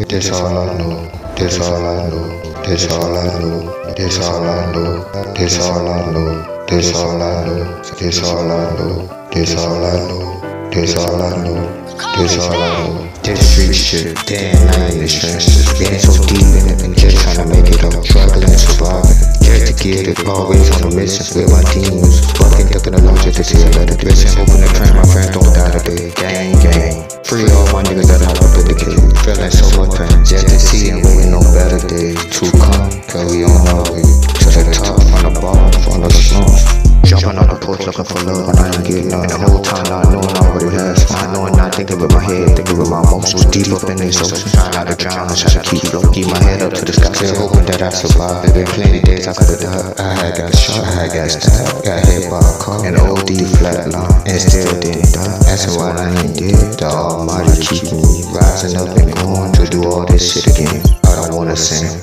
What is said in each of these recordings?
This all I know. This all I know. This all I know. This all I know. This all I know. This all I know. This all I know. This all I know. This all I know. This all I know. This street shit, damn, I ain't the trenches. Getting so deep in it and just trying to make it up. Struggling and surviving, just to get it. Always on a mission with my demons. Fucking looking along just to see a better dressing. Hoping to train my friends don't die today. Gang. Free all my niggas that I up in the cave. Feeling so much pain, just to see and waiting on better days to come. Cause we on our way to the top, from the bottom, from the slums. Jumping on the porch looking for love, and I ain't getting none. The whole time not knowing I already has. Not knowing, not thinking with my head, thinking with my emotions. Deep up in these oceans, trying not to drown, try to keep low. Keep my head up to the sky, still hoping that I survive. There been plenty days I could've died. I had got shot, I had got stabbed, got hit by a car, and OD flatline, and still didn't die. Asking why I ain't dead. The Almighty keeping me rising up and going to do all this shit again. I don't wanna sing.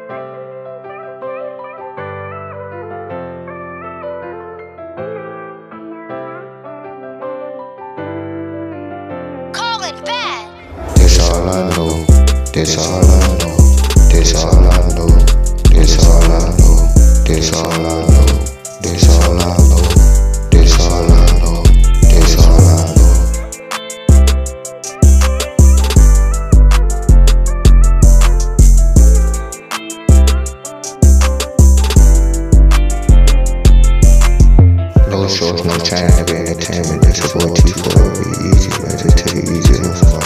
This all I know. This all I know. This all I know. This all I know. This all I know. This all I know. This all I know. This all I know. No shorts, no chain, nigga entertainment. It's a boy T4, BeEazy, man. Just take it easy.